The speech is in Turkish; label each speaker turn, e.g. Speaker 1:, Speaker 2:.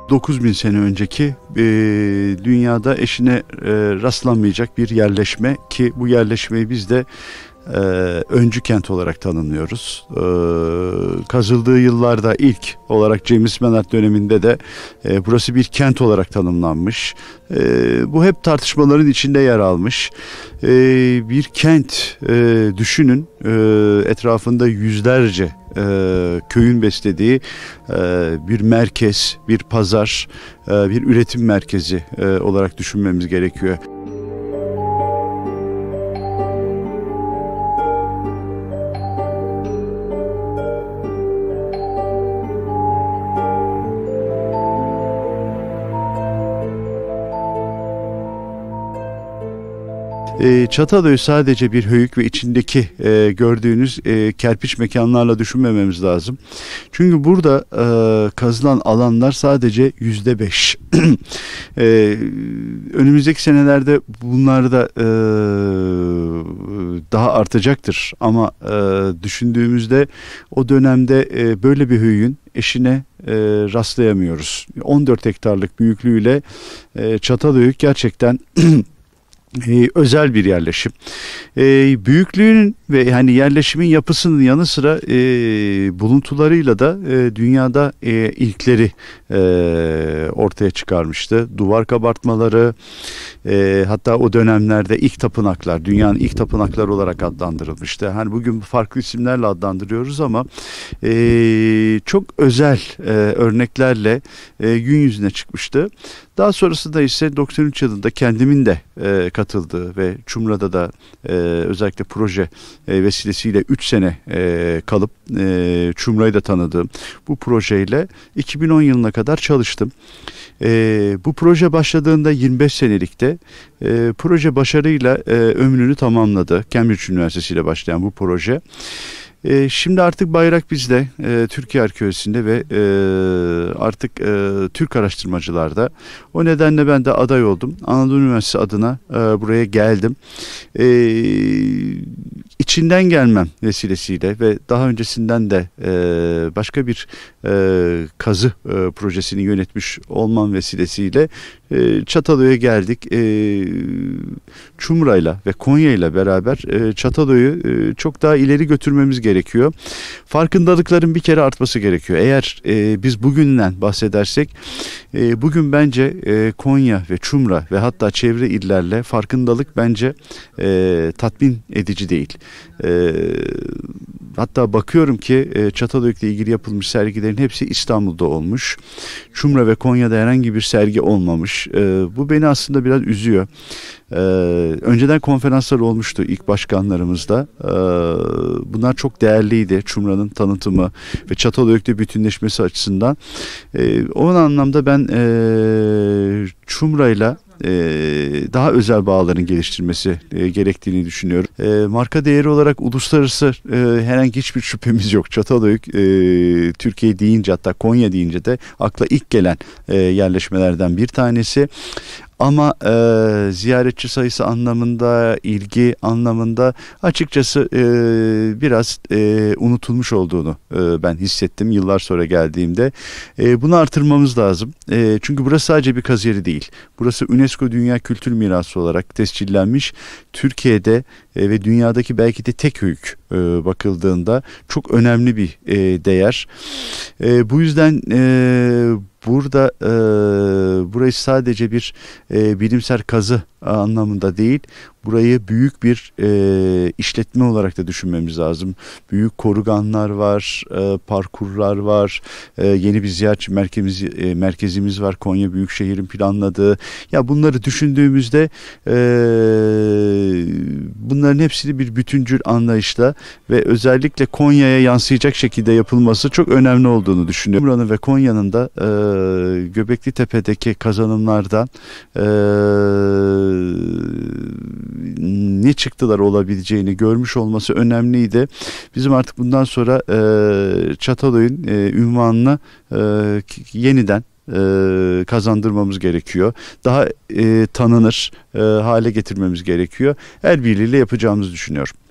Speaker 1: 9000 sene önceki dünyada eşine rastlanmayacak bir yerleşme ki bu yerleşmeyi biz de öncü kent olarak tanımlıyoruz. Kazıldığı yıllarda ilk olarak James Maynard döneminde de burası bir kent olarak tanımlanmış. Bu hep tartışmaların içinde yer almış. Bir kent düşünün, etrafında yüzlerce köyün beslediği bir merkez, bir pazar, bir üretim merkezi olarak düşünmemiz gerekiyor. Çatalhöyük sadece bir höyük ve içindeki gördüğünüz kerpiç mekanlarla düşünmememiz lazım. Çünkü burada kazılan alanlar sadece %5. Önümüzdeki senelerde bunlar da daha artacaktır. Ama düşündüğümüzde o dönemde böyle bir höyüğün eşine rastlayamıyoruz. 14 hektarlık büyüklüğüyle Çatalhöyük gerçekten özel bir yerleşim. Büyüklüğünün ve hani yerleşimin yapısının yanı sıra buluntularıyla da dünyada ilkleri ortaya çıkarmıştı. Duvar kabartmaları, hatta o dönemlerde ilk tapınaklar, dünyanın ilk tapınakları olarak adlandırılmıştı. Hani bugün farklı isimlerle adlandırıyoruz ama çok özel örneklerle gün yüzüne çıkmıştı. Daha sonrasında ise 93 yılında kendimin de katıldığı ve Çumra'da da özellikle proje vesilesiyle 3 sene kalıp Çumra'yı da tanıdığım bu projeyle 2010 yılına kadar çalıştım. Bu proje başladığında 25 senelikte proje başarıyla ömrünü tamamladı. Cambridge Üniversitesi ile başlayan bu proje. Şimdi artık bayrak bizde, Türkiye Arkeolojisi'nde ve artık Türk araştırmacılarda. O nedenle ben de aday oldum. Anadolu Üniversitesi adına buraya geldim. İçinden gelmem vesilesiyle ve daha öncesinden de başka bir kazı projesini yönetmiş olmam vesilesiyle Çatalhöyük'e geldik. Çumra'yla ve Konya'yla beraber Çatalhöyük'ü çok daha ileri götürmemiz gerekiyor. Farkındalıkların bir kere artması gerekiyor. Eğer biz bugünden bahsedersek, bugün bence Konya ve Çumra ve hatta çevre illerle farkındalık bence tatmin edici değil. Hatta bakıyorum ki Çatalhöyük'le ilgili yapılmış sergilerin hepsi İstanbul'da olmuş. Çumra ve Konya'da herhangi bir sergi olmamış. Bu beni aslında biraz üzüyor. Önceden konferanslar olmuştu ilk başkanlarımızda. Bunlar çok değerliydi. Çumra'nın tanıtımı ve Çatalhöyük'te bütünleşmesi açısından. O anlamda ben Çumra'yla daha özel bağların geliştirilmesi gerektiğini düşünüyorum. Marka değeri olarak uluslararası herhangi hiçbir şüphemiz yok. Çatalhöyük Türkiye deyince, hatta Konya deyince de akla ilk gelen yerleşmelerden bir tanesi. Ama ziyaretçi sayısı anlamında, ilgi anlamında açıkçası biraz unutulmuş olduğunu ben hissettim yıllar sonra geldiğimde. Bunu artırmamız lazım. Çünkü burası sadece bir kazı yeri değil. Burası UNESCO Dünya Kültür Mirası olarak tescillenmiş. Türkiye'de ve dünyadaki belki de tek höyük bakıldığında çok önemli bir değer. Bu yüzden burada burayı sadece bir bilimsel kazı anlamında değil, burayı büyük bir işletme olarak da düşünmemiz lazım. Büyük koruganlar var, parkurlar var, yeni bir ziyaretçi merkezimiz var, Konya Büyükşehir'in planladığı. Ya bunları düşündüğümüzde bunların hepsini bir bütüncül anlayışla ve özellikle Konya'ya yansıyacak şekilde yapılması çok önemli olduğunu düşünüyorum. Buranın ve Konya'nın da Göbekli Tepe'deki kazanımlardan ne çıktılar olabileceğini görmüş olması önemliydi. Bizim artık bundan sonra Çatalhöyük'ün ünvanını yeniden kazandırmamız gerekiyor. Daha tanınır hale getirmemiz gerekiyor. El birliğiyle yapacağımızı düşünüyorum.